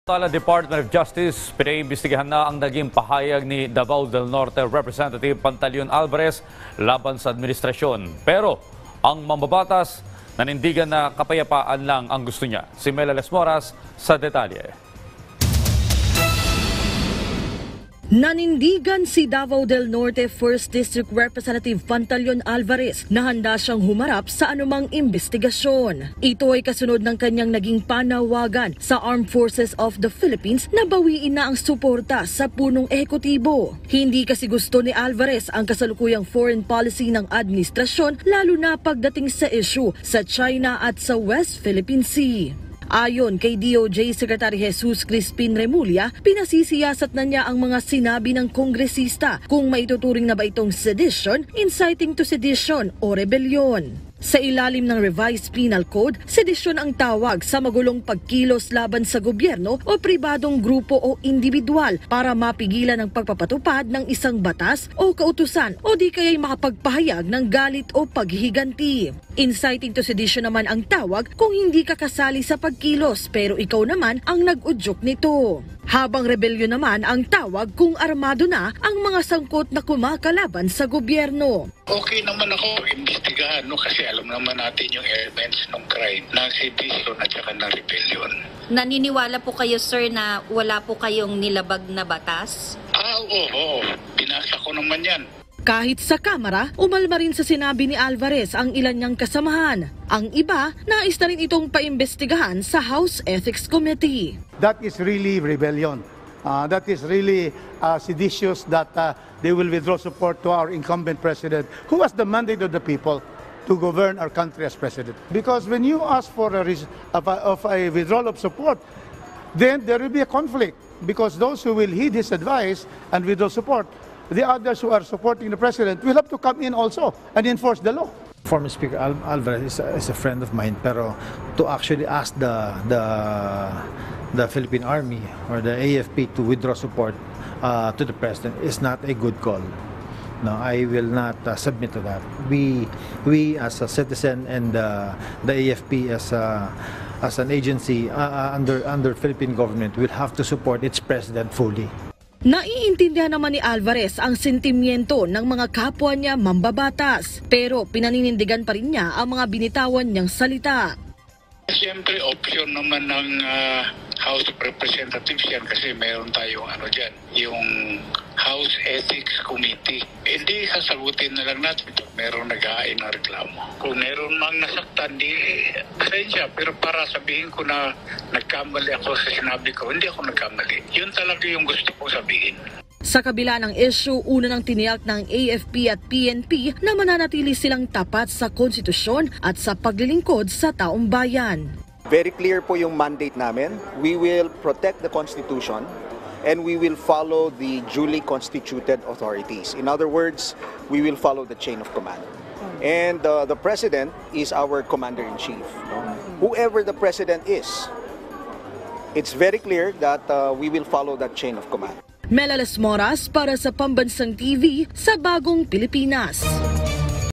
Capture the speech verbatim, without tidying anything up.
Tala Department of Justice, pinaimbestigahan na ang naging pahayag ni Davao del Norte Representative Pantaleon Alvarez laban sa administrasyon. Pero ang mambabatas, nanindigan na kapayapaan lang ang gusto niya. Si Mela Les Moras sa detalye. Nanindigan si Davao del Norte first District Representative Pantaleon Alvarez na handa siyang humarap sa anumang investigasyon. Ito ay kasunod ng kanyang naging panawagan sa Armed Forces of the Philippines na bawiin na ang suporta sa punong ehekutibo. Hindi kasi gusto ni Alvarez ang kasalukuyang foreign policy ng administrasyon, lalo na pagdating sa issue sa China at sa West Philippine Sea. Ayon kay D O J Secretary Jesus Crispin Remulla, pinasisiyasat na niya ang mga sinabi ng kongresista kung maituturing na ba itong sedition, inciting to sedition o rebellion. Sa ilalim ng Revised Penal Code, sedisyon ang tawag sa magulong pagkilos laban sa gobyerno o pribadong grupo o individual para mapigilan ang pagpapatupad ng isang batas o kautusan o di kaya'y makapagpahayag ng galit o paghihiganti. Inciting to sedition naman ang tawag kung hindi ka kasali sa pagkilos pero ikaw naman ang nag-udyok nito. Habang rebellion naman ang tawag kung armado na ang mga sangkot na kumakalaban sa gobyerno. Okay naman ako imbestigahan no kasi alam naman natin yung elements ng crime, ng sedition at saka ng rebellion. Naniniwala po kayo sir na wala po kayong nilabag na batas? Ah, oo, oo. Binasa ko naman yan. Kahit sa Kamara, umalma rin sa sinabi ni Alvarez ang ilan niyang kasamahan. Ang iba, nais na rin itong paimbestigahan sa House Ethics Committee. That is really rebellion. Uh, that is really uh, seditious that uh, they will withdraw support to our incumbent president, who has the mandate of the people to govern our country as president. Because when you ask for a, of a, of a withdrawal of support, then there will be a conflict. Because those who will heed his advice and withdraw support, the others who are supporting the president will have to come in also and enforce the law. Former Speaker Al Alvarez is a, is a friend of mine, pero to actually ask the the the Philippine Army or the A F P to withdraw support uh, to the president is not a good call. No, I will not uh, submit to that. We we as a citizen and uh, the A F P as a, as an agency uh, under under Philippine government will have to support its president fully. Naiintindihan naman ni Alvarez ang sentimiento ng mga kapwa niya mambabatas, pero pinaninindigan pa rin niya ang mga binitawan niyang salita. Siyempre, option naman ng uh, House of Representatives yan kasi meron tayong ano dyan, yung House Ethics Committee. Hindi sasagutin na lang natin ito. Meron nag-aay ng reklamo. Kung meron mang nasaktan, di pasensya. Pero para sabihin ko na nagkamali ako sa sinabi ko, hindi ako nagkamali. Yun talaga yung gusto kong sabihin. Sa kabila ng issue, una nang tiniyak ng A F P at P N P na mananatili silang tapat sa konstitusyon at sa paglilingkod sa taong bayan. Very clear po yung mandate namin. We will protect the Constitution and we will follow the duly constituted authorities. In other words, we will follow the chain of command. And uh, the President is our Commander-in-Chief. No? Whoever the President is, it's very clear that uh, we will follow that chain of command. Mela Les Moras para sa Pambansang T V sa Bagong Pilipinas.